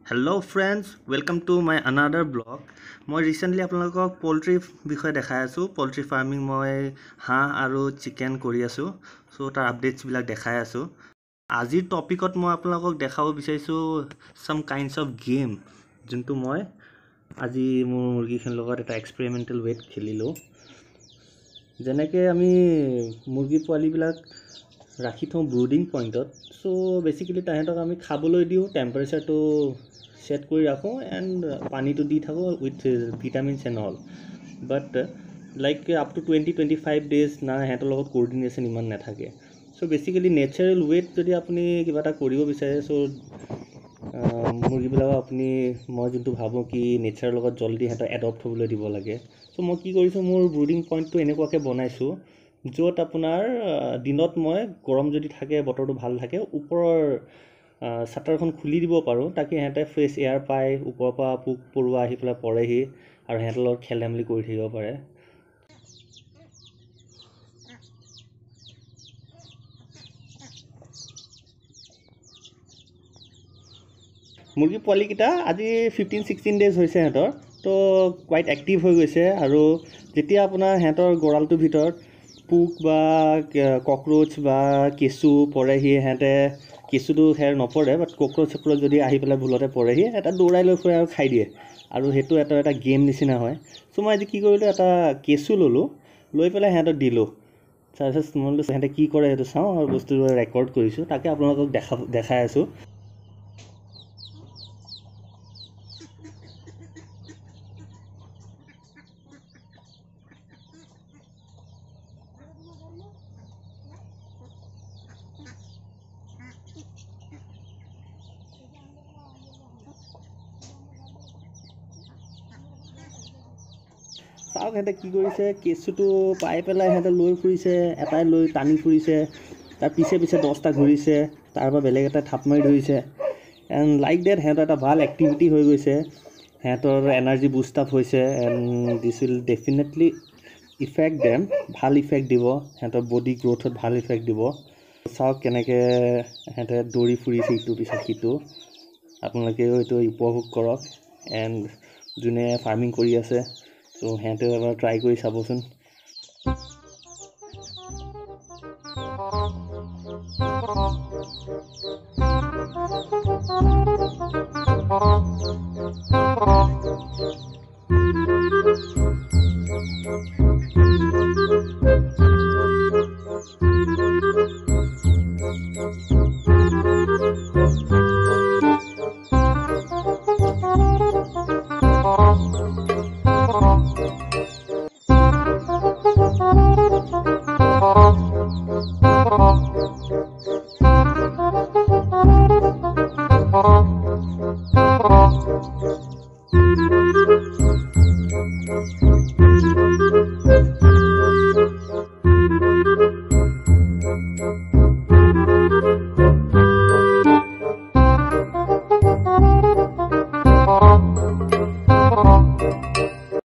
Hello friends, welcome to my another blog. মই recently আপোনালোকক poultry বিষয়ে দেখাই আছো। পোল্ট্ৰি ফাৰ্মিং মই হাঁহ আৰু চিকেন কৰি আছো। সো তাৰ আপডেটস বিলাক দেখাই আছো। আজিৰ টপিকত মই আপোনালোকক দেখাব বিচাৰিছো some kinds of game যোনটো মই আজি মোৰ মুৰ্গীখিনিৰ লগত এটা এক্সপেৰিমেন্টেল ৱেট খেলিলো। যেনেকৈ আমি মুৰ্গী পোৱালিবিলাক ৰাখি থওঁ ব্ৰুডিং পইণ্টত। সো বেসিক্যালি তাহাঁতক আমি খাবলৈ দিওঁ, টেম্পাৰেচাৰটো सेट कर रखो एंड पानी तो दी थको with vitamins and all but like up to 20-25 days ना हेतर लगत कोऑर्डिनेशन इमान नाथाके। सो बेसिकली नेचुरल वेट जदि आपुनी किबा एटा करिब बिचारे सो मुर्गीबिलाक आपुनी मैं जोंतु भाबो कि नेचार लगत जल्दी हेतर एडप्ट होबले दिब लागे। सो मैं कि करिसो मोर ब्रुडिंग पॉइंट तो एनेकुवाके बनाइसो जोत आपुनार दिनत मैं गरम जदि थाके बतरটো ভাল থাকে ऊपर शाटरखन खुली দিব পাৰো ताकि হেতে ফ্ৰেছ এয়াৰ পায়, ওপৰৰ পৰা পোক পৰুৱা আহি পেলাই পৰেহি আৰু হেতৰ লগত খেলধেমালি কৰি থাকিব পাৰে। মুৰ্গী পোৱালিকেইটা আজি 15-16 ডেজ হৈছে হেতৰ, তো কোৱাইট এক্টিভ হৈ গৈছে আৰু যেতিয়া আপোনাৰ হেতৰ গৰালটোৰ ভিতৰত পোক বা ককৰোচ বা কেঁচু পৰেহি হেতে কেঁচুটো হেৰ নপৰে বাট ককৰোচ চকৰোচ যদি আহি পেলাই ভুলতে পৰেহি এটা দৌৰাই লৈ ফুৰে আৰু খাই দিয়ে আৰু সেইটো এটা গেম নিচিনা হয়। সো মই আজি কি কৰিলোঁ, এটা কেঁচু ল'লোঁ, লৈ পেলাই সিহঁতক দিলোঁ। তাৰপিছত মই বোলো সিহঁতে কি কৰে সেইটো চাওঁ আৰু বস্তুটো ৰেকৰ্ড কৰিছোঁ, তাকে আপোনালোকক দেখাই আছোঁ। চাওক সিহঁতে কি কৰিছে, কেঁচুটো পাই পেলাই সিহঁতে লৈ ফুৰিছে, এটাই লৈ টানি ফুৰিছে, তাৰ পিছে পিছে 10টা ঘূৰিছে, তাৰপৰা বেলেগ এটা থাপ মাৰি ধৰিছে এণ্ড লাইক ডেট সিহঁতৰ এটা ভাল এক্টিভিটি হৈ গৈছে, সিহঁতৰ এনাৰ্জি বুষ্ট আপ হৈছে and this will definitely affect them, ভাল ইফেক্ট দিব, সিহঁতৰ বডি গ্ৰ'থত ভাল ইফেক্ট দিব। চাওক কেনেকৈ সিহঁতে দৌৰি ফুৰিছে ইটো পিছত সিটো, আপোনালোকেও এইটো উপভোগ কৰক এণ্ড যোনে ফাৰ্মিং কৰি আছে তো সিহঁতেও এবাৰ ট্ৰাই কৰি চাবচোন।